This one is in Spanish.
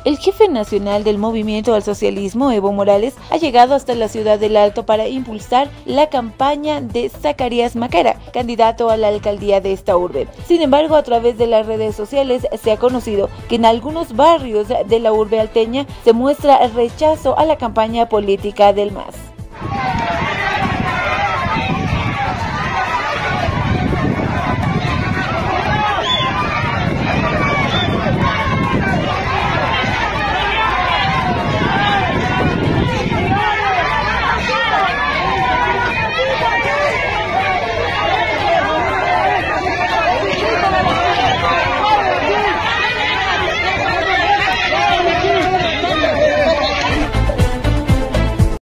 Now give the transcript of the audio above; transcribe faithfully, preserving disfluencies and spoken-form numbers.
El jefe nacional del Movimiento al Socialismo, Evo Morales, ha llegado hasta la ciudad del Alto para impulsar la campaña de Zacarías Maquera, candidato a la alcaldía de esta urbe. Sin embargo, a través de las redes sociales se ha conocido que en algunos barrios de la urbe alteña se muestra rechazo a la campaña política del M A S.